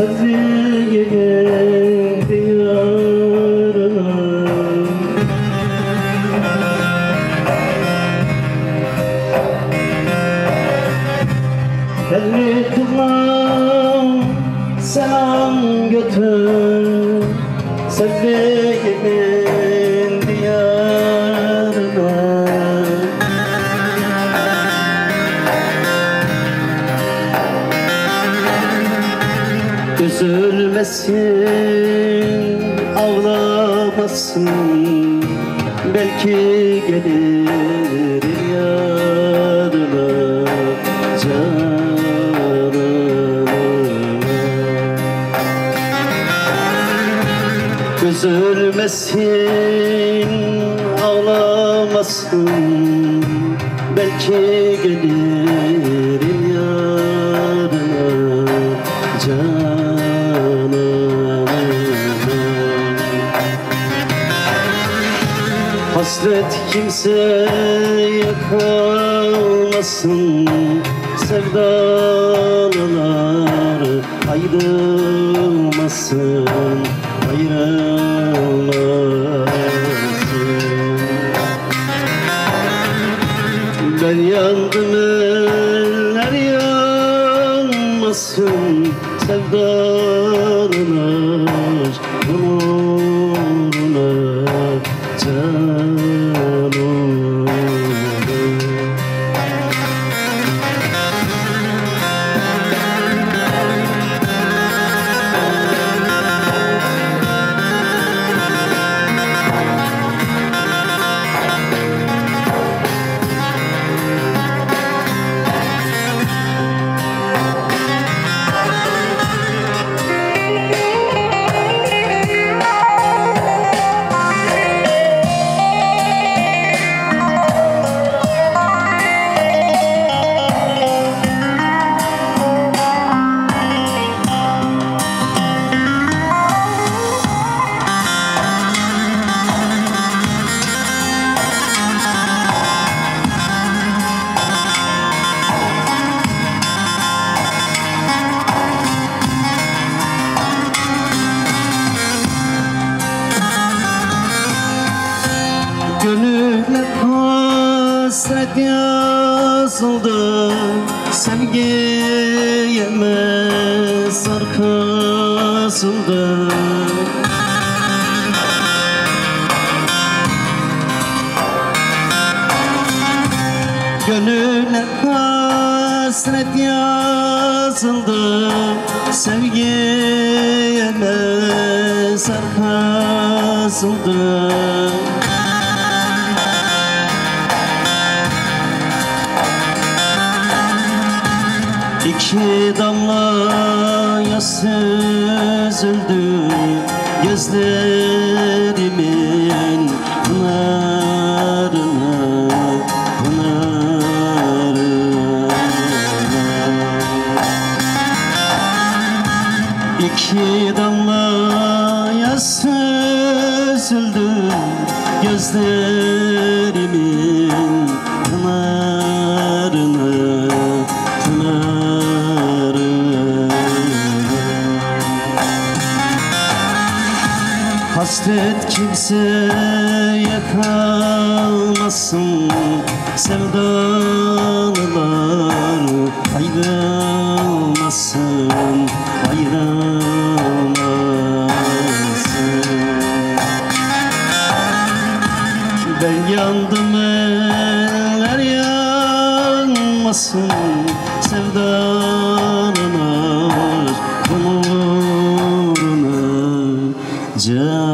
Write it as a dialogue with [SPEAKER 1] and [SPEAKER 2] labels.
[SPEAKER 1] sevdiğimin diyarına. Elli kılmam selam götür sevdiğimin diyarına. Üzülmesin, ağlamasın, belki gelir yarına canına. Üzülmesin, ağlamasın, belki gelir yarına canına. Hasret kimseye kalmasın, sevdalılar ayrılmasın, ayrılmasın. Ben yandım eller yanmasın, sevdalılar uğruna canım. Gönüle hasret yazıldı, sevgiye mezar kazıldı. Gönüle hasret yazıldı, sevgiye mezar kazıldı. İki damla yaş süzüldü gözlerimin pınarına, pınarına. İki damla yaş süzüldü gözlerimin pınarına, pınarına. Hasret kimseye kalmasın, sevdalılar ayrılmasın, ayrılmasın. Ben yandım eller yanmasın, sevdalılar uğruna can.